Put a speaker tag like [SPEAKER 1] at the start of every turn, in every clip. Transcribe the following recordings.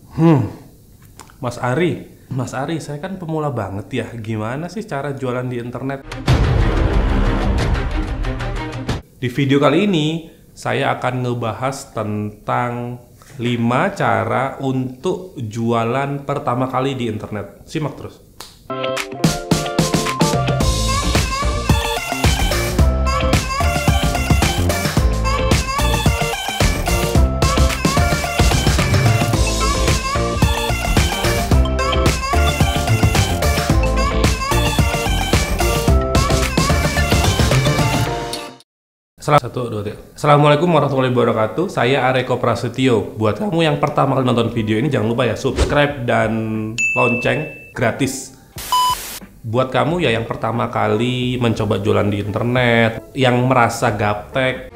[SPEAKER 1] Hmm, Mas Ari, saya kan pemula banget ya. Gimana sih cara jualan di internet? Di video kali ini, saya akan ngebahas tentang 5 cara untuk jualan pertama kali di internet. Simak terus. Assalamualaikum warahmatullahi wabarakatuh. Saya Areko Prasetyo. Buat kamu yang pertama kali nonton video ini, jangan lupa ya subscribe dan lonceng gratis. Buat kamu ya yang pertama kali mencoba jualan di internet, yang merasa gaptek,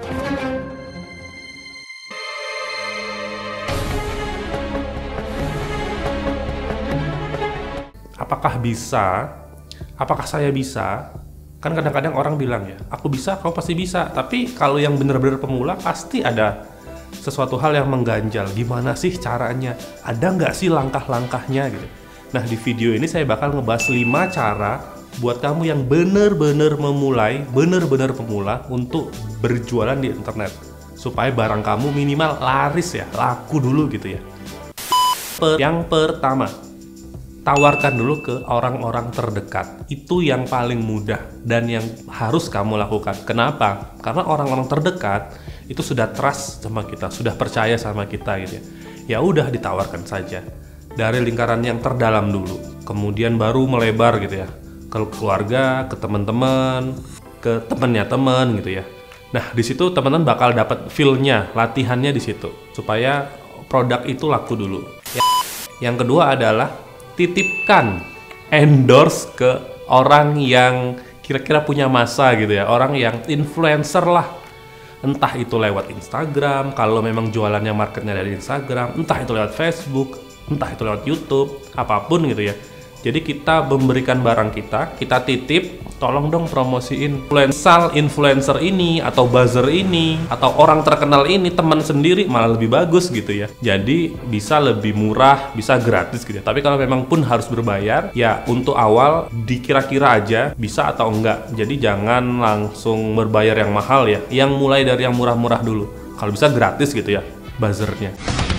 [SPEAKER 1] apakah bisa? Apakah saya bisa? Kan kadang-kadang orang bilang ya, aku bisa, kamu pasti bisa. Tapi kalau yang benar-benar pemula pasti ada sesuatu hal yang mengganjal. Gimana sih caranya? Ada nggak sih langkah-langkahnya gitu? Nah, di video ini saya bakal ngebahas 5 cara buat kamu yang benar-benar memulai, benar-benar pemula untuk berjualan di internet. Supaya barang kamu minimal laris ya, laku dulu gitu ya. Yang pertama, tawarkan dulu ke orang-orang terdekat. Itu yang paling mudah dan yang harus kamu lakukan. Kenapa? Karena orang-orang terdekat itu sudah trust sama kita, sudah percaya sama kita gitu ya. Ya udah, ditawarkan saja dari lingkaran yang terdalam dulu, kemudian baru melebar gitu ya, ke keluarga, ke teman-teman, ke temennya teman gitu ya. Nah, di situ teman-teman bakal dapat feel-nya, latihannya di situ supaya produk itu laku dulu. Yang kedua adalah titipkan endorse ke orang yang kira-kira punya masa gitu ya, orang yang influencer lah, entah itu lewat Instagram kalau memang jualannya marketnya dari Instagram, entah itu lewat Facebook, entah itu lewat YouTube, apapun gitu ya. Jadi kita memberikan barang kita titip, tolong dong promosiin influencer ini atau buzzer ini atau orang terkenal ini, teman sendiri malah lebih bagus gitu ya. Jadi bisa lebih murah, bisa gratis gitu ya. Tapi kalau memang pun harus berbayar, ya untuk awal dikira-kira aja bisa atau enggak. Jadi jangan langsung berbayar yang mahal ya. Yang mulai dari yang murah-murah dulu. Kalau bisa gratis gitu ya buzzernya.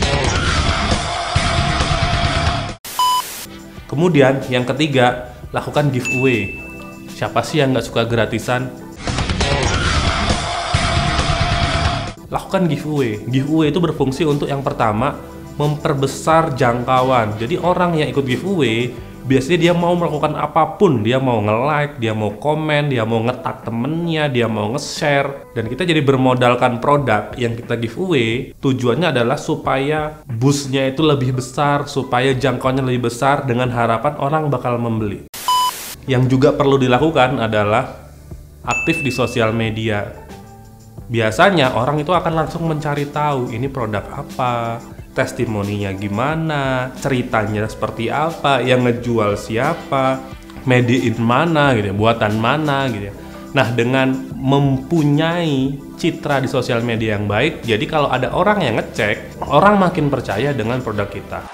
[SPEAKER 1] Kemudian yang ketiga, lakukan giveaway. Siapa sih yang nggak suka gratisan? Lakukan giveaway. Giveaway itu berfungsi untuk yang pertama, memperbesar jangkauan. Jadi orang yang ikut giveaway, biasanya dia mau melakukan apapun. Dia mau nge-like, dia mau komen, dia mau nge-tag temennya, dia mau nge-share. Dan kita jadi bermodalkan produk yang kita giveaway. Tujuannya adalah supaya boost-nya itu lebih besar, supaya jangkauannya lebih besar dengan harapan orang bakal membeli. Yang juga perlu dilakukan adalah aktif di sosial media. Biasanya orang itu akan langsung mencari tahu ini produk apa, testimoninya gimana, ceritanya seperti apa, yang ngejual siapa, made in mana gitu ya, buatan mana gitu ya. Nah, dengan mempunyai citra di sosial media yang baik, jadi kalau ada orang yang ngecek, orang makin percaya dengan produk kita.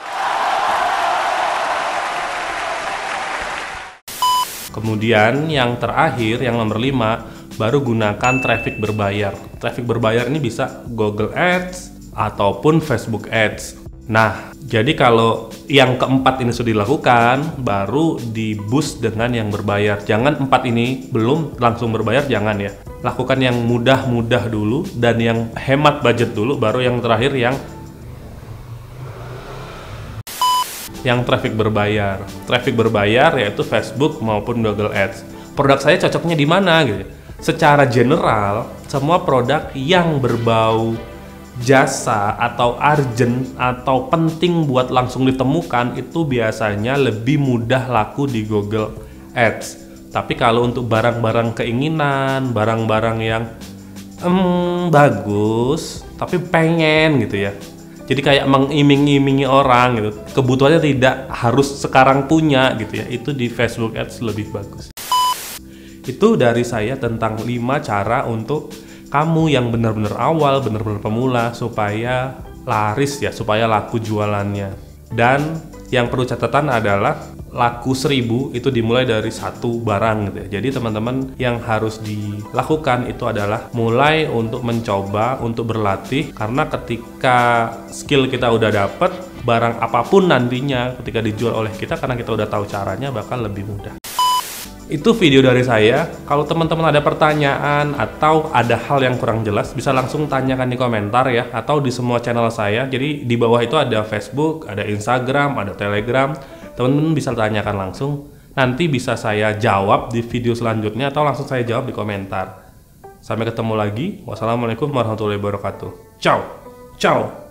[SPEAKER 1] Kemudian yang terakhir, yang nomor 5, baru gunakan traffic berbayar. Traffic berbayar ini bisa Google Ads ataupun Facebook Ads. Nah, jadi kalau yang keempat ini sudah dilakukan, baru di boost dengan yang berbayar. Jangan 4 ini belum langsung berbayar, jangan ya. Lakukan yang mudah-mudah dulu dan yang hemat budget dulu, baru yang terakhir yang traffic berbayar. Traffic berbayar yaitu Facebook maupun Google Ads. Produk saya cocoknya di mana gitu. Secara general, semua produk yang berbau jasa atau urgent atau penting buat langsung ditemukan itu biasanya lebih mudah laku di Google Ads. Tapi kalau untuk barang-barang keinginan, barang-barang yang bagus tapi pengen gitu ya, jadi kayak mengiming-imingi orang gitu, kebutuhannya tidak harus sekarang punya gitu ya, itu di Facebook Ads lebih bagus. Itu dari saya tentang 5 cara untuk kamu yang benar-benar awal, benar-benar pemula, supaya laris ya, supaya laku jualannya. Dan yang perlu catatan adalah laku 1000 itu dimulai dari satu barang gitu ya. Jadi teman-teman yang harus dilakukan itu adalah mulai untuk mencoba, untuk berlatih, karena ketika skill kita udah dapet, barang apapun nantinya ketika dijual oleh kita, karena kita udah tahu caranya, bakal lebih mudah. Itu video dari saya. Kalau teman-teman ada pertanyaan atau ada hal yang kurang jelas, bisa langsung tanyakan di komentar ya, atau di semua channel saya. Jadi di bawah itu ada Facebook, ada Instagram, ada Telegram. Teman-teman bisa tanyakan langsung. Nanti bisa saya jawab di video selanjutnya atau langsung saya jawab di komentar. Sampai ketemu lagi. Wassalamualaikum warahmatullahi wabarakatuh. Ciao. Ciao.